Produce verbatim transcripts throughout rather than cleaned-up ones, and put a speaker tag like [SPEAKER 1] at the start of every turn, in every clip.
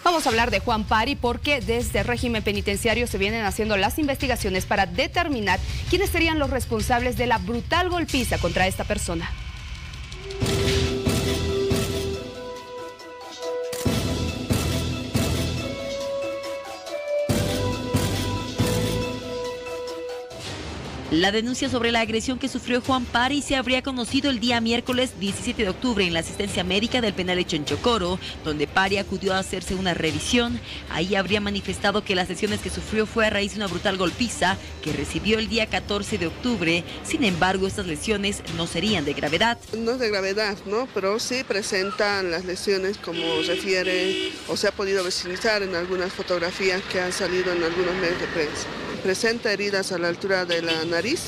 [SPEAKER 1] Vamos a hablar de Juan Pari porque desde el régimen penitenciario se vienen haciendo las investigaciones para determinar quiénes serían los responsables de la brutal golpiza contra esta persona.
[SPEAKER 2] La denuncia sobre la agresión que sufrió Juan Pari se habría conocido el día miércoles diecisiete de octubre en la asistencia médica del penal de Chonchocoro, donde Pari acudió a hacerse una revisión. Ahí habría manifestado que las lesiones que sufrió fue a raíz de una brutal golpiza que recibió el día catorce de octubre. Sin embargo, estas lesiones no serían de gravedad.
[SPEAKER 3] No es de gravedad, ¿no? Pero sí presentan las lesiones como refiere o se ha podido visualizar en algunas fotografías que han salido en algunos medios de prensa. Presenta heridas a la altura de la nariz,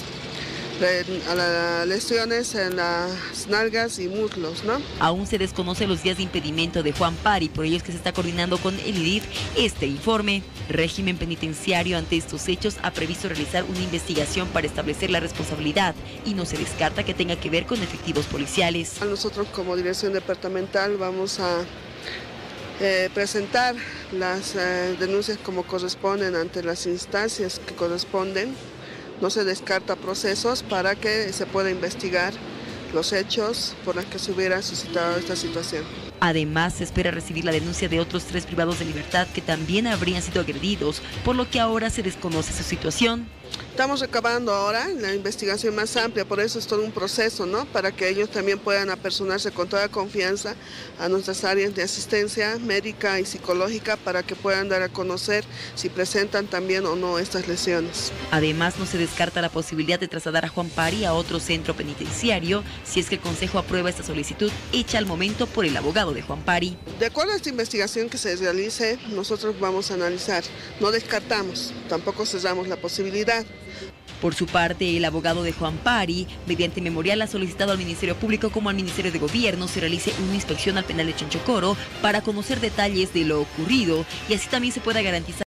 [SPEAKER 3] a las lesiones en las nalgas y muslos, ¿no?
[SPEAKER 2] Aún se desconocen los días de impedimento de Juan Pari, por ello es que se está coordinando con el I D I F este informe. Régimen penitenciario ante estos hechos ha previsto realizar una investigación para establecer la responsabilidad y no se descarta que tenga que ver con efectivos policiales.
[SPEAKER 3] Nosotros como dirección departamental vamos a Eh, presentar las eh, denuncias como corresponden ante las instancias que corresponden. No se descarta procesos para que se pueda investigar los hechos por los que se hubiera suscitado esta situación.
[SPEAKER 2] Además, se espera recibir la denuncia de otros tres privados de libertad que también habrían sido agredidos, por lo que ahora se desconoce su situación.
[SPEAKER 3] Estamos recabando ahora la investigación más amplia, por eso es todo un proceso, ¿no? Para que ellos también puedan apersonarse con toda confianza a nuestras áreas de asistencia médica y psicológica para que puedan dar a conocer si presentan también o no estas lesiones.
[SPEAKER 2] Además, no se descarta la posibilidad de trasladar a Juan Pari a otro centro penitenciario si es que el Consejo aprueba esta solicitud hecha al momento por el abogado de Juan Pari.
[SPEAKER 3] De acuerdo a esta investigación que se realice, nosotros vamos a analizar. No descartamos, tampoco cerramos la posibilidad.
[SPEAKER 2] Por su parte, el abogado de Juan Pari, mediante memorial, ha solicitado al Ministerio Público como al Ministerio de Gobierno se realice una inspección al penal de Chonchocoro para conocer detalles de lo ocurrido y así también se pueda garantizar